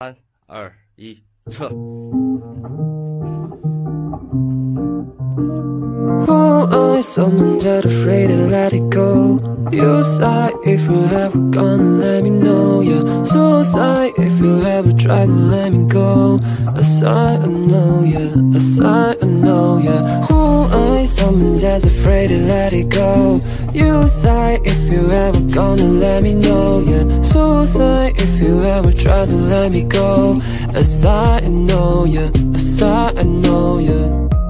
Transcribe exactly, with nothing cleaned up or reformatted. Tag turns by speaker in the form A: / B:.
A: 三二一，撤。
B: Who I someone that afraid to let it go. You sigh if you ever gonna let me know. Yeah, suicide if you ever try to let me go. A sigh, I know, yeah, a sigh, I know, yeah. Who I someone that's afraid to let it go. You sigh if you ever gonna let me know. Yeah, suicide if you ever try to let me go. A sigh, I know, yeah, a sigh, I know, yeah.